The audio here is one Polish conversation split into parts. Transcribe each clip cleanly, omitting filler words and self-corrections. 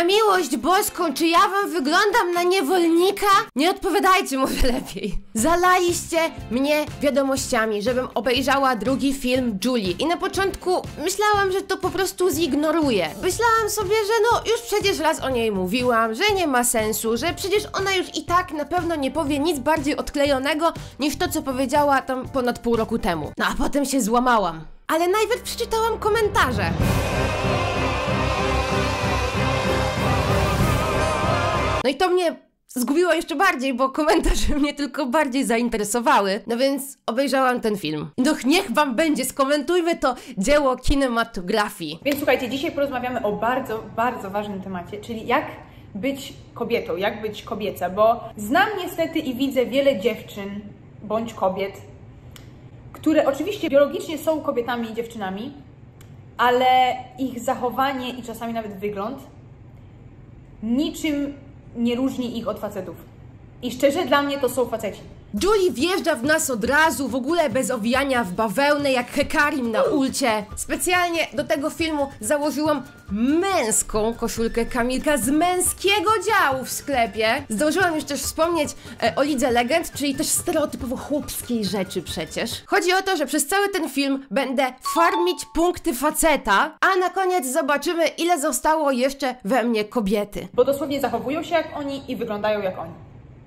Na miłość boską, czy ja wam wyglądam na niewolnika? Nie odpowiadajcie może lepiej. Zalaliście mnie wiadomościami, żebym obejrzała drugi film Julie. I na początku myślałam, że to po prostu zignoruję. Myślałam sobie, że no już przecież raz o niej mówiłam, że nie ma sensu, że przecież ona już i tak na pewno nie powie nic bardziej odklejonego niż to, co powiedziała tam ponad pół roku temu. No a potem się złamałam. Ale najpierw przeczytałam komentarze. No i to mnie zgubiło jeszcze bardziej, bo komentarze mnie tylko bardziej zainteresowały. No więc obejrzałam ten film. No niech wam będzie, skomentujmy to dzieło kinematografii. Więc słuchajcie, dzisiaj porozmawiamy o bardzo, bardzo ważnym temacie, czyli jak być kobietą, jak być kobieca, bo znam niestety i widzę wiele dziewczyn bądź kobiet, które oczywiście biologicznie są kobietami i dziewczynami, ale ich zachowanie i czasami nawet wygląd niczym nie różni ich od facetów. I szczerze, dla mnie to są faceci. Julie wjeżdża w nas od razu, w ogóle bez owijania w bawełnę, jak Hekarim na ulcie. Specjalnie do tego filmu założyłam męską koszulkę Kamilka z męskiego działu w sklepie. Zdążyłam już też wspomnieć o Lidze Legend, czyli też stereotypowo chłopskiej rzeczy przecież. Chodzi o to, że przez cały ten film będę farmić punkty faceta, a na koniec zobaczymy, ile zostało jeszcze we mnie kobiety. Bo dosłownie zachowują się jak oni i wyglądają jak oni.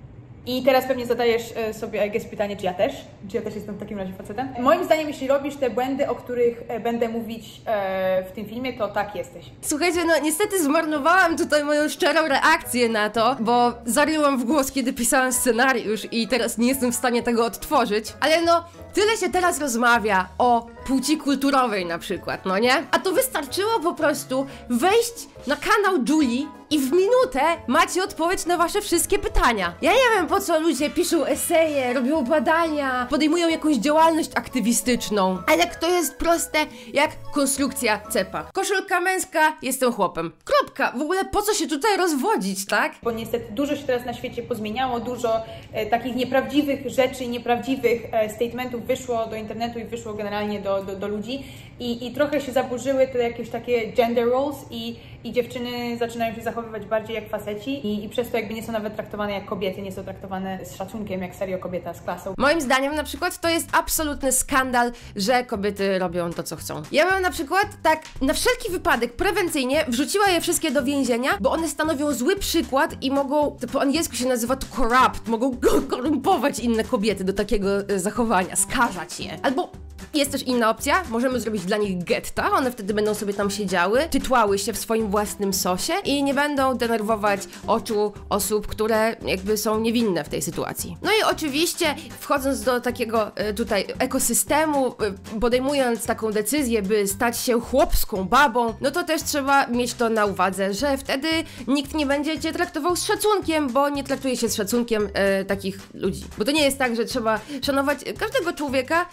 I teraz pewnie zadajesz sobie jakieś pytanie, czy ja też? Czy ja też jestem w takim razie facetem? Moim zdaniem, jeśli robisz te błędy, o których będę mówić w tym filmie, to tak jesteś. Słuchajcie, no niestety zmarnowałam tutaj moją szczerą reakcję na to, bo zaryłam w głos, kiedy pisałam scenariusz i teraz nie jestem w stanie tego odtworzyć. Ale no, tyle się teraz rozmawia o płci kulturowej na przykład, no nie? A to wystarczyło po prostu wejść na kanał Julie i w minutę macie odpowiedź na wasze wszystkie pytania. Ja nie wiem, po co ludzie piszą eseje, robią badania, podejmują jakąś działalność aktywistyczną. Ale to jest proste jak konstrukcja cepa. Koszulka męska, jestem chłopem. Kropka. W ogóle po co się tutaj rozwodzić, tak? Bo niestety dużo się teraz na świecie pozmieniało, dużo takich nieprawdziwych rzeczy, nieprawdziwych statementów wyszło do internetu i wyszło generalnie do ludzi i trochę się zaburzyły te jakieś takie gender roles i dziewczyny zaczynają się zachowywać bardziej jak faceci i przez to jakby nie są nawet traktowane jak kobiety, nie są traktowane z szacunkiem, jak serio kobieta z klasą. Moim zdaniem na przykład to jest absolutny skandal, że kobiety robią to, co chcą. Ja bym na przykład tak na wszelki wypadek prewencyjnie wrzuciła je wszystkie do więzienia, bo one stanowią zły przykład i mogą, to po angielsku się nazywa to corrupt, mogą korumpować inne kobiety do takiego zachowania, skażać je. Albo jest też inna opcja, możemy zrobić dla nich getta, one wtedy będą sobie tam siedziały, tytłały się w swoim własnym sosie i nie będą denerwować oczu osób, które jakby są niewinne w tej sytuacji. No i oczywiście wchodząc do takiego tutaj ekosystemu, podejmując taką decyzję, by stać się chłopską babą, no to też trzeba mieć to na uwadze, że wtedy nikt nie będzie cię traktował z szacunkiem, bo nie traktuje się z szacunkiem takich ludzi. Bo to nie jest tak, że trzeba szanować każdego człowieka.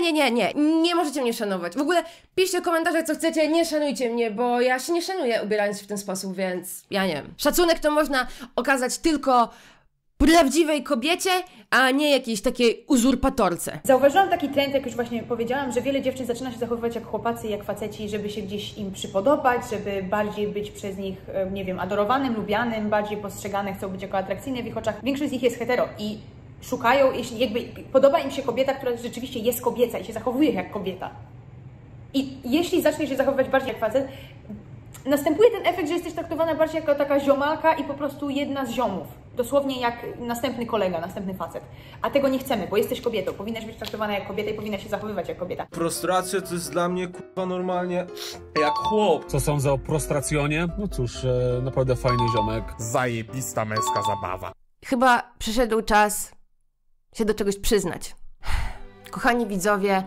Nie możecie mnie szanować. W ogóle piszcie w komentarzach, co chcecie, nie szanujcie mnie, bo ja się nie szanuję ubierając się w ten sposób, więc ja nie wiem. Szacunek to można okazać tylko prawdziwej kobiecie, a nie jakiejś takiej uzurpatorce. Zauważyłam taki trend, jak już właśnie powiedziałam, że wiele dziewczyn zaczyna się zachowywać jak chłopacy i jak faceci, żeby się gdzieś im przypodobać, żeby bardziej być przez nich, nie wiem, adorowanym, lubianym, bardziej postrzegane, chcą być jako atrakcyjne w ich oczach. Większość z nich jest hetero i szukają, jeśli jakby podoba im się kobieta, która rzeczywiście jest kobieca i się zachowuje jak kobieta. I jeśli zaczniesz się zachowywać bardziej jak facet, następuje ten efekt, że jesteś traktowana bardziej jako taka ziomalka i po prostu jedna z ziomów. Dosłownie jak następny kolega, następny facet. A tego nie chcemy, bo jesteś kobietą. Powinnaś być traktowana jak kobieta i powinnaś się zachowywać jak kobieta. Prostracja to jest dla mnie kurwa normalnie jak chłop. Co sądzę o prostracjonie? No cóż, naprawdę fajny ziomek. Zajebista męska zabawa. Chyba przyszedł czas się do czegoś przyznać. Kochani widzowie,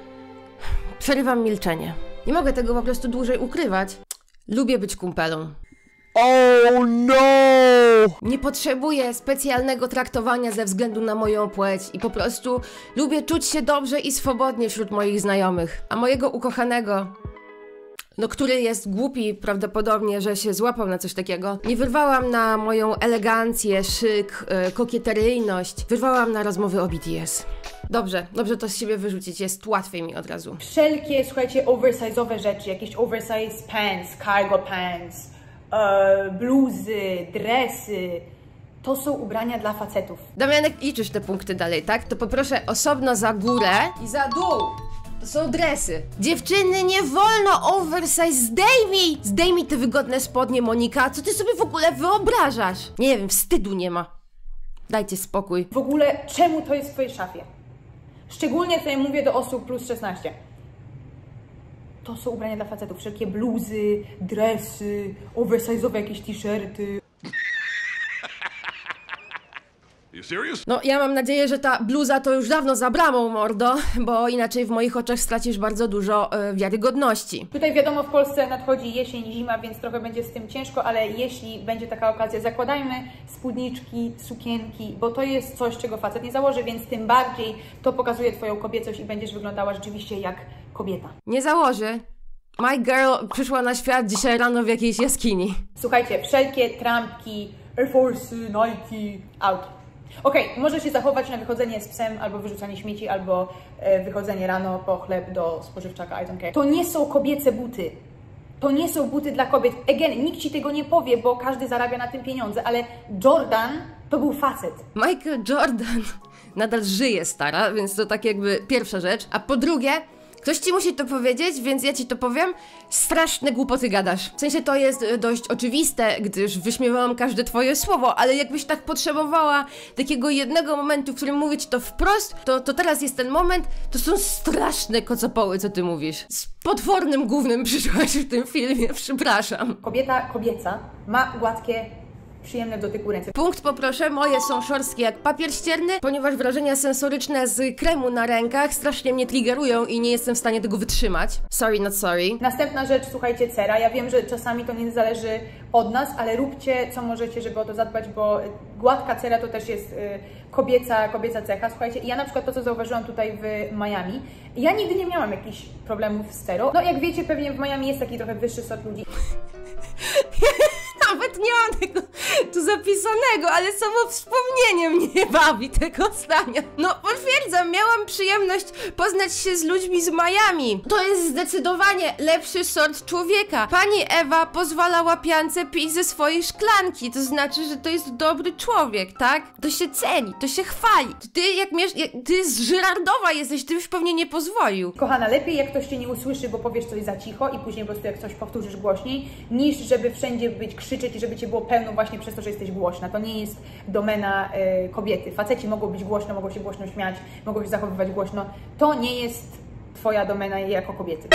przerywam milczenie. Nie mogę tego po prostu dłużej ukrywać. Lubię być kumpelą. Oh no! Nie potrzebuję specjalnego traktowania ze względu na moją płeć i po prostu lubię czuć się dobrze i swobodnie wśród moich znajomych. A mojego ukochanego, no który jest głupi prawdopodobnie, że się złapał na coś takiego, nie wyrwałam na moją elegancję, szyk, kokieteryjność, wyrwałam na rozmowy o BTS. Dobrze to z siebie wyrzucić, jest łatwiej mi od razu. Wszelkie, słuchajcie, oversize'owe rzeczy, jakieś oversize pants, cargo pants, bluzy, dresy, to są ubrania dla facetów. Damianek, liczysz te punkty dalej, tak? To poproszę osobno za górę i za dół. To są dresy. Dziewczyny, nie wolno oversize. Zdejmij te wygodne spodnie, Monika. Co ty sobie w ogóle wyobrażasz? Nie wiem, wstydu nie ma. Dajcie spokój. W ogóle czemu to jest w twojej szafie? Szczególnie tutaj mówię do osób plus 16. To są ubrania dla facetów. Wszelkie bluzy, dresy, oversize'owe jakieś t-shirty. No, ja mam nadzieję, że ta bluza to już dawno za bramą, mordo, bo inaczej w moich oczach stracisz bardzo dużo wiarygodności. Tutaj wiadomo, w Polsce nadchodzi jesień, zima, więc trochę będzie z tym ciężko, ale jeśli będzie taka okazja, zakładajmy spódniczki, sukienki, bo to jest coś, czego facet nie założy, więc tym bardziej to pokazuje twoją kobiecość i będziesz wyglądała rzeczywiście jak kobieta. Nie założy. My girl przyszła na świat dzisiaj rano w jakiejś jaskini. Słuchajcie, wszelkie trampki, Air Force, Nike, out. Okej, może się zachować na wychodzenie z psem, albo wyrzucanie śmieci, albo wychodzenie rano po chleb do spożywczaka, I don't care. To nie są kobiece buty. To nie są buty dla kobiet. Again, nikt ci tego nie powie, bo każdy zarabia na tym pieniądze, ale Jordan to był facet. Michael Jordan nadal żyje, stara, więc to tak jakby pierwsza rzecz. A po drugie, ktoś ci musi to powiedzieć, więc ja ci to powiem. Straszne głupoty gadasz. W sensie to jest dość oczywiste, gdyż wyśmiewałam każde twoje słowo, ale jakbyś tak potrzebowała takiego jednego momentu, w którym mówię ci to wprost, to teraz jest ten moment. To są straszne kocopoły, co ty mówisz. Z potwornym gównem przyszłaś w tym filmie, przepraszam. Kobieta kobieca ma gładkie, przyjemne w dotyku ręce. Punkt poproszę, moje są szorstkie jak papier ścierny, ponieważ wrażenia sensoryczne z kremu na rękach strasznie mnie triggerują i nie jestem w stanie tego wytrzymać. Sorry, not sorry. Następna rzecz, słuchajcie, cera. Ja wiem, że czasami to nie zależy od nas, ale róbcie co możecie, żeby o to zadbać, bo gładka cera to też jest kobieca cecha. Słuchajcie, ja na przykład to, co zauważyłam tutaj w Miami, ja nigdy nie miałam jakichś problemów z cerą. No jak wiecie, pewnie w Miami jest taki trochę wyższy sort ludzi. Nawet nie mam tego tu zapisanego, ale samo wspomnienie mnie bawi tego zdania. No, potwierdzam, miałam przyjemność poznać się z ludźmi z Miami. To jest zdecydowanie lepszy sort człowieka. Pani Ewa pozwalała piance pić ze swojej szklanki, to znaczy, że to jest dobry człowiek, tak? To się ceni, to się chwali. Ty, ty z Żyrardowa jesteś, ty już pewnie nie pozwolił. Kochana, lepiej jak ktoś cię nie usłyszy, bo powiesz coś za cicho i później po prostu jak coś powtórzysz głośniej, niż żeby wszędzie być krzyczeć i żeby cię było pełno właśnie przez to, że jesteś głośna. To nie jest domena kobiety. Faceci mogą być głośno, mogą się głośno śmiać, mogą się zachowywać głośno. To nie jest twoja domena jako kobiety.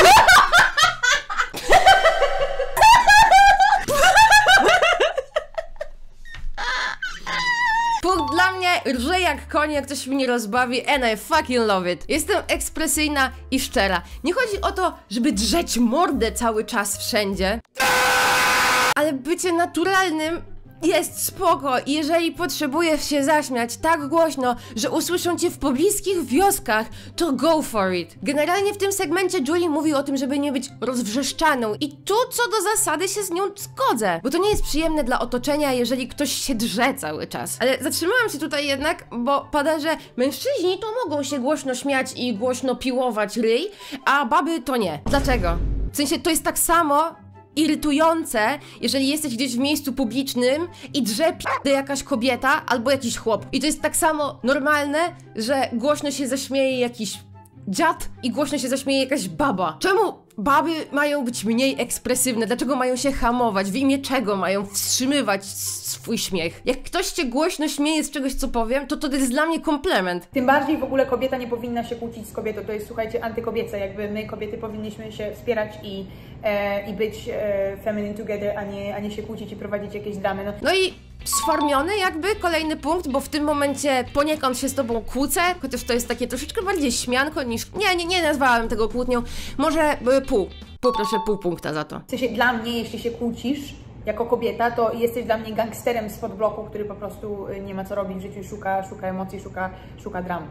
Punkt dla mnie, rżę jak koń, jak ktoś mnie rozbawi, and I fucking love it. Jestem ekspresyjna i szczera. Nie chodzi o to, żeby drzeć mordę cały czas wszędzie, ale bycie naturalnym jest spoko i jeżeli potrzebujesz się zaśmiać tak głośno, że usłyszą cię w pobliskich wioskach, to go for it. Generalnie w tym segmencie Julie mówi o tym, żeby nie być rozwrzeszczaną i tu co do zasady się z nią zgodzę, bo to nie jest przyjemne dla otoczenia, jeżeli ktoś się drze cały czas. Ale zatrzymałam się tutaj jednak, bo pada, że mężczyźni to mogą się głośno śmiać i głośno piłować ryj, a baby to nie. Dlaczego? W sensie to jest tak samo irytujące, jeżeli jesteś gdzieś w miejscu publicznym i drze p***y jakaś kobieta albo jakiś chłop. I to jest tak samo normalne, że głośno się zaśmieje jakiś dziad i głośno się zaśmieje jakaś baba. Czemu baby mają być mniej ekspresywne? Dlaczego mają się hamować? W imię czego mają wstrzymywać swój śmiech? Jak ktoś cię głośno śmieje z czegoś, co powiem, to jest dla mnie komplement. Tym bardziej w ogóle kobieta nie powinna się kłócić z kobietą. To jest, słuchajcie, antykobiece. Jakby my, kobiety, powinniśmy się wspierać i być feminine together, a nie się kłócić i prowadzić jakieś dramy. No i sformiony jakby kolejny punkt, bo w tym momencie poniekąd się z tobą kłócę, chociaż to jest takie troszeczkę bardziej śmianko niż... Nie nazwałam tego kłótnią. Może proszę pół punkta za to. W sensie dla mnie, jeśli się kłócisz jako kobieta, to jesteś dla mnie gangsterem spod bloku, który po prostu nie ma co robić w życiu, szuka emocji, szuka dram.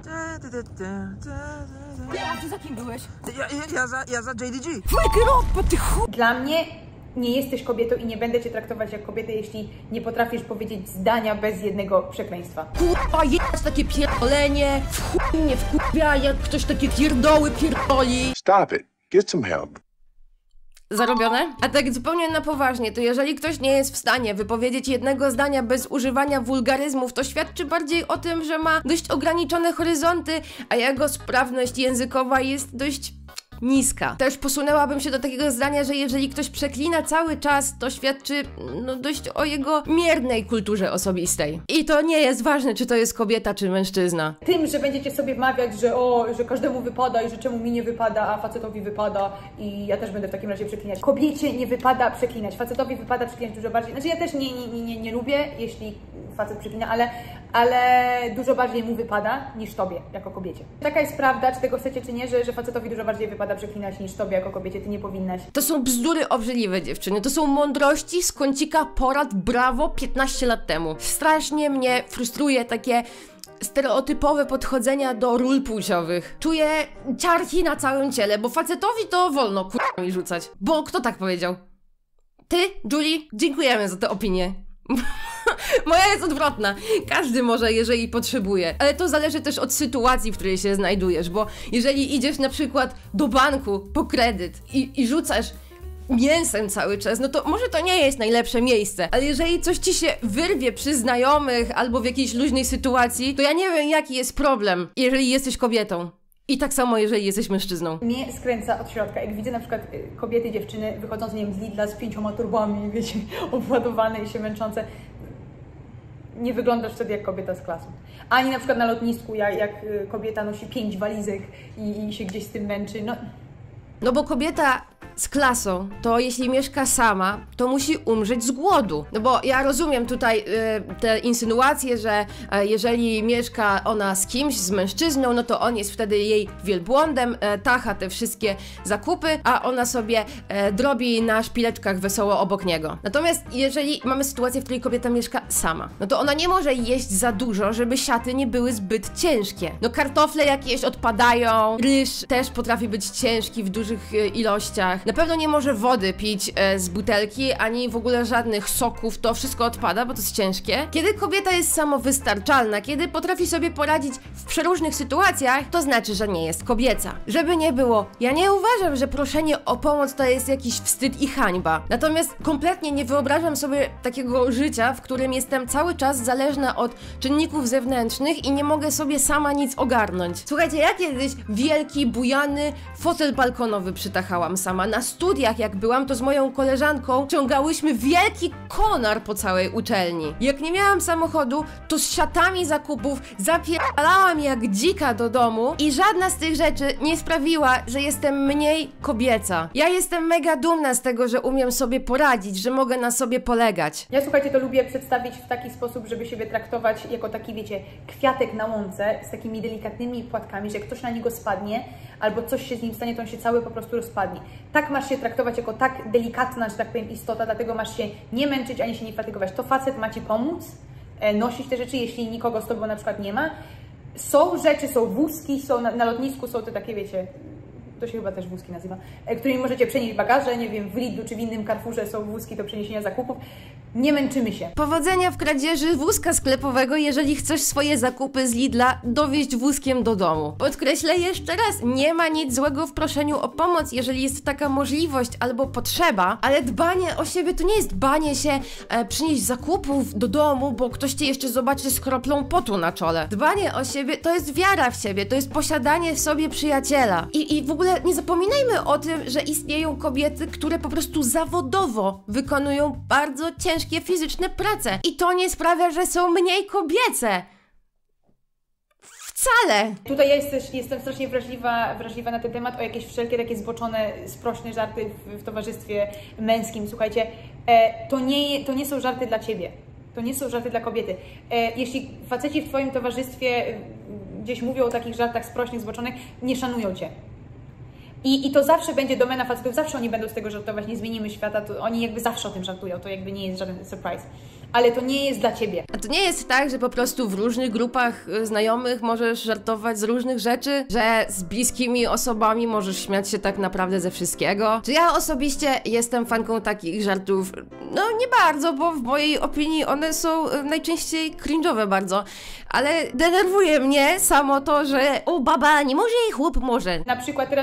A ty za kim byłeś? Ja za JDG. Dla mnie nie jesteś kobietą i nie będę cię traktować jak kobietę, jeśli nie potrafisz powiedzieć zdania bez jednego przekleństwa. Kurwa, jest takie pierdolenie, w chuj mnie wkurwia, jak ktoś takie pierdoły pierdoli. Stop it. Get some help. zarobione? A tak zupełnie na poważnie, to jeżeli ktoś nie jest w stanie wypowiedzieć jednego zdania bez używania wulgaryzmów, to świadczy bardziej o tym, że ma dość ograniczone horyzonty, a jego sprawność językowa jest dość niska. Też posunęłabym się do takiego zdania, że jeżeli ktoś przeklina cały czas, to świadczy no dość o jego miernej kulturze osobistej. I to nie jest ważne, czy to jest kobieta, czy mężczyzna. Tym, że będziecie sobie wmawiać, że każdemu wypada i że czemu mi nie wypada, a facetowi wypada i ja też będę w takim razie przeklinać. Kobiecie nie wypada przeklinać, facetowi wypada przeklinać dużo bardziej. Znaczy ja też nie lubię, jeśli facet przeklina, ale dużo bardziej mu wypada niż tobie, jako kobiecie. Taka jest prawda, czy tego chcecie, czy nie, że facetowi dużo bardziej wypada przeklinać niż tobie, jako kobiecie, ty nie powinnaś. To są bzdury obrzydliwe, dziewczyny. To są mądrości z kącika porad Brawo 15 lat temu. Strasznie mnie frustruje takie stereotypowe podchodzenia do ról płciowych. Czuję ciarki na całym ciele, bo facetowi to wolno kurwa mi rzucać. Bo kto tak powiedział? Ty, Julie? Dziękujemy za tę opinię. Moja jest odwrotna. Każdy może, jeżeli potrzebuje. Ale to zależy też od sytuacji, w której się znajdujesz, bo jeżeli idziesz na przykład do banku po kredyt i rzucasz mięsem cały czas, no to może to nie jest najlepsze miejsce, ale jeżeli coś ci się wyrwie przy znajomych albo w jakiejś luźnej sytuacji, to ja nie wiem, jaki jest problem, jeżeli jesteś kobietą. I tak samo, jeżeli jesteś mężczyzną. Mnie skręca od środka. Jak widzę na przykład kobiety, dziewczyny wychodzące, nie wiem, z Lidla z 5 turbami, wiecie, obładowane i się męczące. Nie wyglądasz wtedy jak kobieta z klasą. Ani na przykład na lotnisku, jak kobieta nosi 5 walizek i się gdzieś z tym męczy. No bo kobieta z klasą, to jeśli mieszka sama, to musi umrzeć z głodu. No bo ja rozumiem tutaj te insynuacje, że jeżeli mieszka ona z kimś, z mężczyzną, no to on jest wtedy jej wielbłądem, tacha te wszystkie zakupy, a ona sobie drobi na szpileczkach wesoło obok niego. Natomiast jeżeli mamy sytuację, w której kobieta mieszka sama, no to ona nie może jeść za dużo, żeby siaty nie były zbyt ciężkie. No kartofle jakieś odpadają, ryż też potrafi być ciężki w dużych ilościach. Na pewno nie może wody pić z butelki, ani w ogóle żadnych soków, to wszystko odpada, bo to jest ciężkie. Kiedy kobieta jest samowystarczalna, kiedy potrafi sobie poradzić w przeróżnych sytuacjach, to znaczy, że nie jest kobieca. Żeby nie było, ja nie uważam, że proszenie o pomoc to jest jakiś wstyd i hańba. Natomiast kompletnie nie wyobrażam sobie takiego życia, w którym jestem cały czas zależna od czynników zewnętrznych i nie mogę sobie sama nic ogarnąć. Słuchajcie, ja kiedyś wielki, bujany fotel balkonowy przytachałam sama. Na studiach jak byłam, to z moją koleżanką ciągałyśmy wielki konar po całej uczelni. Jak nie miałam samochodu, to z siatami zakupów zapierdalałam jak dzika do domu i żadna z tych rzeczy nie sprawiła, że jestem mniej kobieca. Ja jestem mega dumna z tego, że umiem sobie poradzić, że mogę na sobie polegać. Ja, słuchajcie, to lubię przedstawić w taki sposób, żeby siebie traktować jako taki, wiecie, kwiatek na łące z takimi delikatnymi płatkami, że jak ktoś na niego spadnie, albo coś się z nim stanie, to on się cały po prostu rozpadnie. Tak masz się traktować jako tak delikatna, że tak powiem, istota, dlatego masz się nie męczyć, ani się nie fatygować. To facet ma ci pomóc nosić te rzeczy, jeśli nikogo z tobą na przykład nie ma. Są rzeczy, są wózki, są na lotnisku, są te takie, wiecie, to się chyba też wózki nazywa, którymi możecie przenieść bagaże, nie wiem, w Lidlu czy w innym Carrefourze są wózki do przeniesienia zakupów. Nie męczymy się. Powodzenia w kradzieży wózka sklepowego, jeżeli chcesz swoje zakupy z Lidla dowieźć wózkiem do domu. Podkreślę jeszcze raz, nie ma nic złego w proszeniu o pomoc, jeżeli jest taka możliwość albo potrzeba, ale dbanie o siebie to nie jest banie się przynieść zakupów do domu, bo ktoś cię jeszcze zobaczy z kroplą potu na czole. Dbanie o siebie to jest wiara w siebie, to jest posiadanie w sobie przyjaciela. I w ogóle nie zapominajmy o tym, że istnieją kobiety, które po prostu zawodowo wykonują bardzo ciężkie fizyczne prace. I to nie sprawia, że są mniej kobiece. Wcale! Tutaj ja jestem strasznie wrażliwa na ten temat, o jakieś wszelkie takie zboczone, sprośne żarty w towarzystwie męskim. Słuchajcie, to nie są żarty dla ciebie. To nie są żarty dla kobiety. Jeśli faceci w twoim towarzystwie gdzieś mówią o takich żartach sprośnych, zboczonych, nie szanują cię. I to zawsze będzie domena facetów, zawsze oni będą z tego żartować, nie zmienimy świata, to oni jakby zawsze o tym żartują, to jakby nie jest żaden surprise. Ale to nie jest dla ciebie. A to nie jest tak, że po prostu w różnych grupach znajomych możesz żartować z różnych rzeczy, że z bliskimi osobami możesz śmiać się tak naprawdę ze wszystkiego? Czy ja osobiście jestem fanką takich żartów? No nie bardzo, bo w mojej opinii one są najczęściej cringe'owe bardzo, ale denerwuje mnie samo to, że o baba nie może i chłop może. Na przykład teraz jestem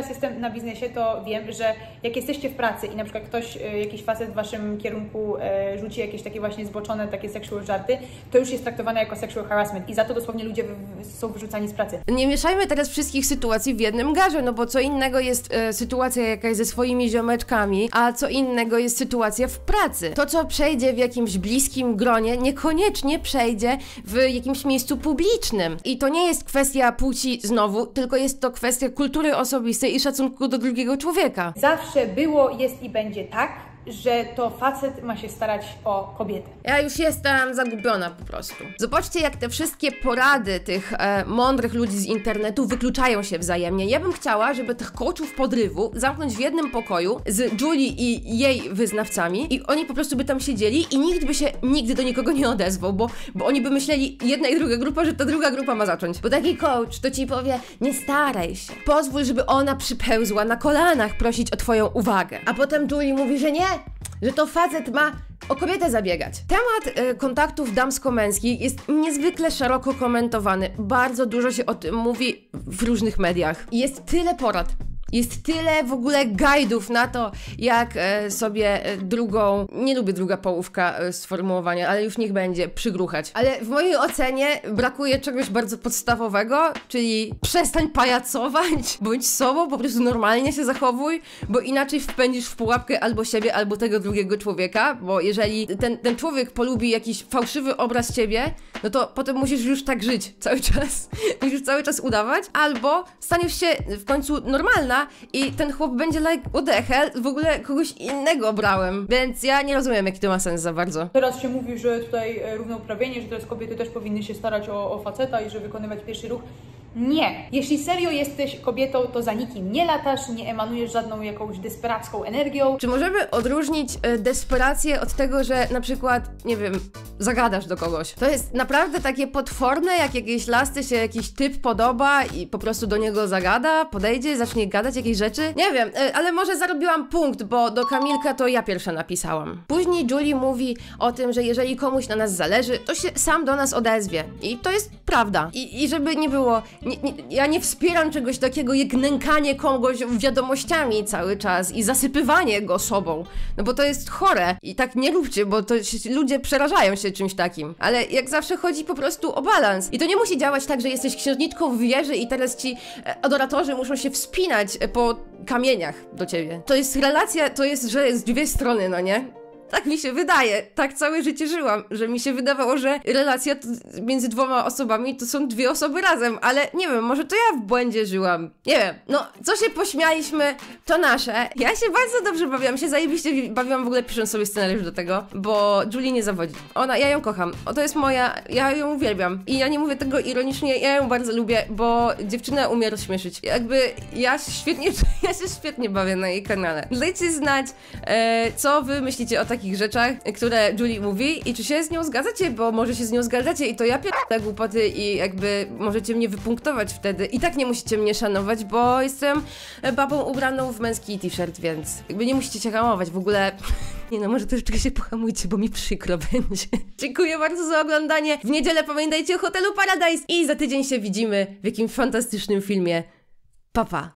na biznesie, to wiem, że jak jesteście w pracy i na przykład ktoś, jakiś facet w waszym kierunku rzuci jakieś takie właśnie zboczone, takie sexual żarty, to już jest traktowane jako sexual harassment i za to dosłownie ludzie są wyrzucani z pracy. Nie mieszajmy teraz wszystkich sytuacji w jednym garze, no bo co innego jest sytuacja jakaś ze swoimi ziomeczkami, a co innego jest sytuacja w pracy. To, co przejdzie w jakimś bliskim gronie, niekoniecznie przejdzie w jakimś miejscu publicznym. I to nie jest kwestia płci znowu, tylko jest to kwestia kultury osobistej i szacunku do drugiego człowieka. Zawsze było, jest i będzie tak, że to facet ma się starać o kobietę. Ja już jestem zagubiona po prostu. Zobaczcie, jak te wszystkie porady tych mądrych ludzi z internetu wykluczają się wzajemnie. Ja bym chciała, żeby tych coachów podrywu zamknąć w jednym pokoju z Julie i jej wyznawcami i oni po prostu by tam siedzieli i nikt by się nigdy do nikogo nie odezwał, bo oni by myśleli, jedna i druga grupa, że ta druga grupa ma zacząć. Bo taki coach to ci powie, nie staraj się. Pozwól, żeby ona przypełzła na kolanach prosić o twoją uwagę. A potem Julie mówi, że nie, że to facet ma o kobietę zabiegać. Temat kontaktów damsko-męskich jest niezwykle szeroko komentowany. Bardzo dużo się o tym mówi w różnych mediach. Jest tyle porad. Jest tyle w ogóle guide'ów na to, jak sobie drugą, nie lubię druga połówka sformułowania, ale już niech będzie, przygruchać. Ale w mojej ocenie brakuje czegoś bardzo podstawowego, czyli przestań pajacować, bądź sobą, po prostu normalnie się zachowuj, bo inaczej wpędzisz w pułapkę albo siebie, albo tego drugiego człowieka, bo jeżeli ten człowiek polubi jakiś fałszywy obraz ciebie, no to potem musisz już tak żyć cały czas. Musisz cały czas udawać, albo staniesz się w końcu normalna i ten chłop będzie like, what the hell, w ogóle kogoś innego brałem, więc ja nie rozumiem, jaki to ma sens za bardzo. Teraz się mówi, że tutaj równouprawnienie, że teraz kobiety też powinny się starać o faceta i że wykonywać pierwszy ruch. Nie. Jeśli serio jesteś kobietą, to za nikim nie latasz, nie emanujesz żadną jakąś desperacką energią. Czy możemy odróżnić desperację od tego, że na przykład, nie wiem, zagadasz do kogoś? To jest naprawdę takie potworne, jak jakiejś lasce się jakiś typ podoba i po prostu do niego zagada, podejdzie, zacznie gadać jakieś rzeczy? Nie wiem, ale może zarobiłam punkt, bo do Kamilka to ja pierwsza napisałam. Później Julie mówi o tym, że jeżeli komuś na nas zależy, to się sam do nas odezwie. I to jest prawda. I żeby nie było... ja nie wspieram czegoś takiego jak nękanie kogoś wiadomościami cały czas i zasypywanie go sobą, no bo to jest chore i tak nie róbcie, bo to ludzie przerażają się czymś takim, ale jak zawsze chodzi po prostu o balans i to nie musi działać tak, że jesteś księżniczką w wieży i teraz ci adoratorzy muszą się wspinać po kamieniach do ciebie. To jest relacja, to jest, że jest dwie strony, no nie? Tak mi się wydaje, tak całe życie żyłam, że mi się wydawało, że relacja między dwoma osobami to są dwie osoby razem, ale nie wiem, może to ja w błędzie żyłam. Nie wiem, no, co się pośmialiśmy, to nasze. Ja się bardzo dobrze bawiłam, się zajebiście bawiłam w ogóle pisząc sobie scenariusz do tego, bo Julie nie zawodzi. Ja ją kocham, to jest moja, ja ją uwielbiam. I ja nie mówię tego ironicznie, ja ją bardzo lubię, bo dziewczyna umie rozśmieszyć. Jakby ja się świetnie bawię na jej kanale. Dajcie znać, co wy myślicie o takich rzeczach, które Julie mówi i czy się z nią zgadzacie, bo może się z nią zgadzacie i to ja pierdolę głupoty i jakby możecie mnie wypunktować wtedy. I tak nie musicie mnie szanować, bo jestem babą ubraną w męski t-shirt, więc jakby nie musicie się hamować w ogóle. Nie no, może troszeczkę się pohamujcie, bo mi przykro będzie. Dziękuję bardzo za oglądanie. W niedzielę pamiętajcie o Hotelu Paradise i za tydzień się widzimy w jakimś fantastycznym filmie. Pa, pa.